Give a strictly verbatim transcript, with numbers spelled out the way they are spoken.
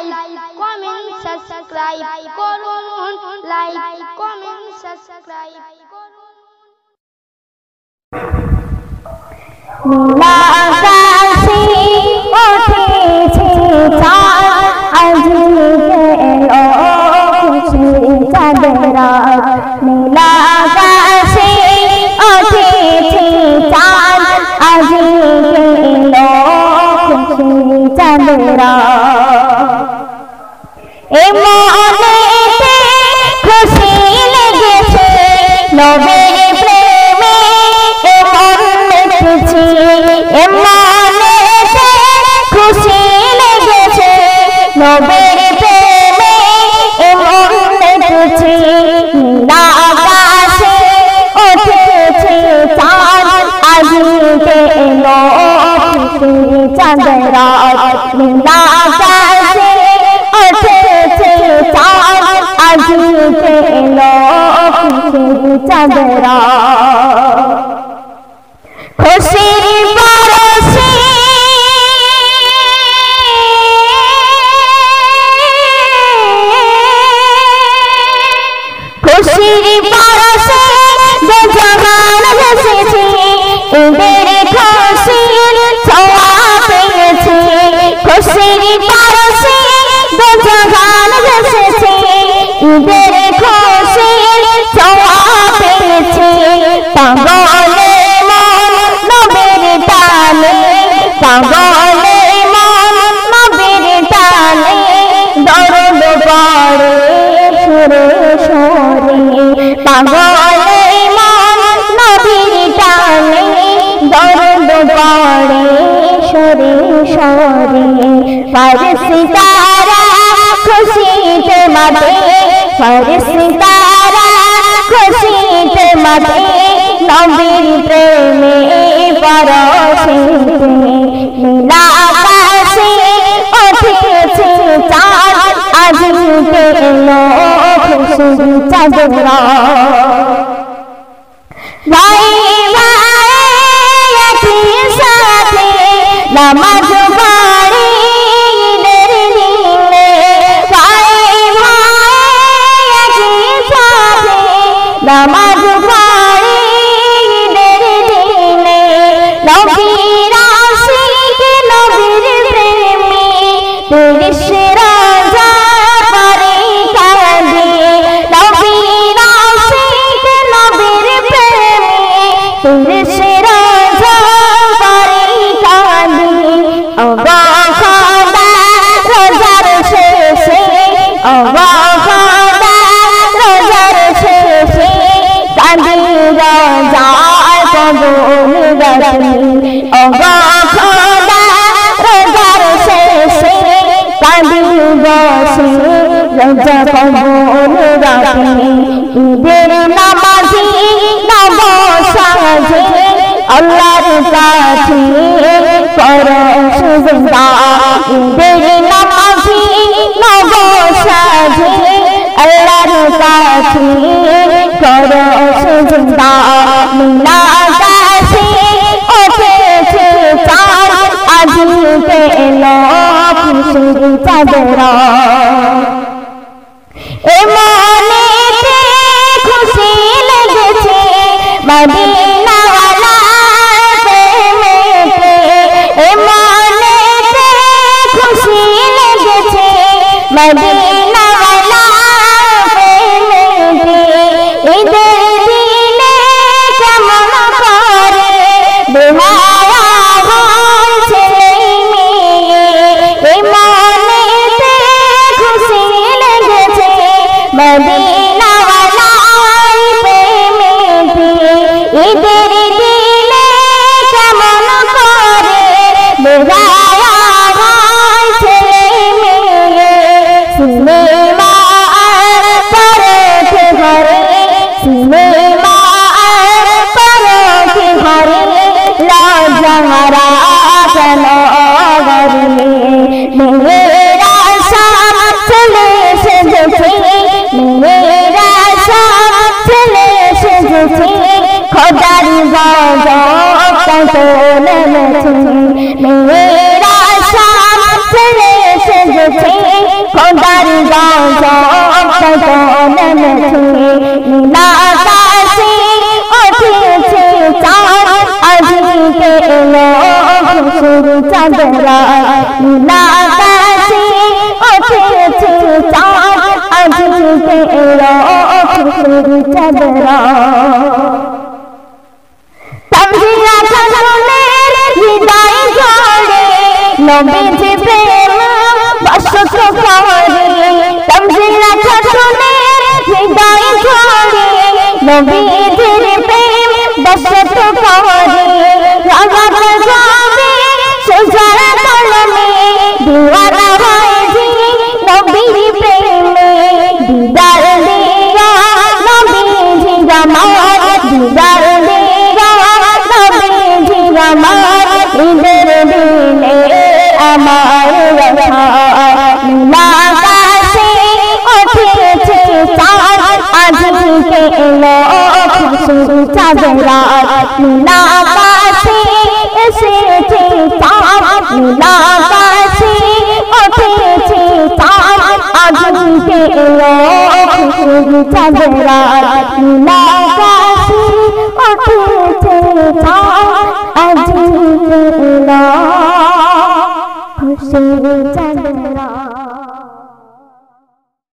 Like comment subscribe করুন, like comment subscribe করুন। নীলা আকাশে উঠেছে চাঁদ, আজ গেল খুশি চাঁদের রাত। নীলা আকাশে উঠেছে চাঁদ, আজ গেল খুশি চাঁদের রাত। এ মনেতে খুশি লেগেছে নবীর প্রেমে, এ মন মেতেছে। এ মনেতে খুশি লেগেছে নবীর প্রেমে, এ মন মেতেছে। নীলা আকাশে উঠেছে চাঁদ, আজ গেল খুশি চাঁদের রাত। নীলা আকাশে উঠেছে চাঁদ, আজ গেল খুশি চাঁদের রাত। খুশির পরশে খুশির পরশে যে জাহান ভেসেছে, ঈদের খুশির ছোঁয়া পেয়েছে। খুশির পরশে যে জাহান ভেসেছে, ঈদের খুশির ছোঁয়া পেয়েছে। পাগলে মন নবীর টানে, পাগলে মন নবীর টানে, দরদ পড়ে সুরে সুরে। পাগলে মন নবীর টানে, দরদ পড়ে সুরে সুরে। ফেরেশতারা খুশিতে মাতে, ফেরেশতারা খুশিতে মাতে, নবীর প্রেমে পরশেতে। নীলা আকাশে উঠেছে চাঁদ, আজ গেল খুশি চাঁদের রাত। ভাই ভাই একসাথে নামাজ পড়ে ঈদের দিনে, ভাই ভাই একসাথে নামাজ পড়ে ঈদের দিনে। নবীর আশিক নবীর প্রেমে, তিরিশ রোজা করে কাঁদে। নবীর আশিক নবীর প্রেমে, তিরিশ রোজা করে কাঁদে। ওগো খোদা রোজার শেষে, ওগো খোদা রোজার শেষে, কাঁদি রোজার কবুল রাখি। ওগো খোদা রোজার শেষে, কাঁদি বসে রোজা কবুল রাখি। ঈদের নামাজি নব সাজে, আল্লাহর কাছে করো সিজদা। ঈদের নামাজি নব সাজে, আল্লাহর কাছে করো সিজদা। নীলা আকাশে উঠেছে চাঁদ, আজ গেল খুশি চাঁদের রাত। এ মনেতে খুশি লেগেছে মদিনাওয়ালা প্রেমেতে, এ মনেতে খুশি লেগেছে মদিনাওয়ালা প্রেমেতে। ঈদের দিনে কেমন করে বেহায়া হয় ছেলে মেয়ে, এ মনেতে খুশি লেগেছে মদিনাওয়ালা প্রেমেতে। ঈদের দিনে কেমন করে বেহায়া হয় ছেলে মেয়ে, পেলো খুশির চাদরা তামজিরা খাতুনের হৃদয় জোড়ে নবীজি প্রেম বসত করে তামজিরা খাতুনের হৃদয় জোড়ে নবীজির প্রেম বসত করে রাজা যাবে সুজার কলমে দিওয়ানা হয়েছি নবীর প্রেমে দিদার দিয়া নবীজি আমার দিদার দিয়া নবীজি আমার ঈদের দিনে আমার ব্যথা নীলাকাশে উঠেছে চাঁদ আজ থেকে এলো খুশির চাঁদের রাত নীলাকাশে এসেছে চাঁদ নীলাকাশে উঠেছে চাঁদ আজ থেকে এলো খুশির চাঁদের রাত নীলাকাশে উঠেছে চাঁদ আজ থেকে এলো খুশির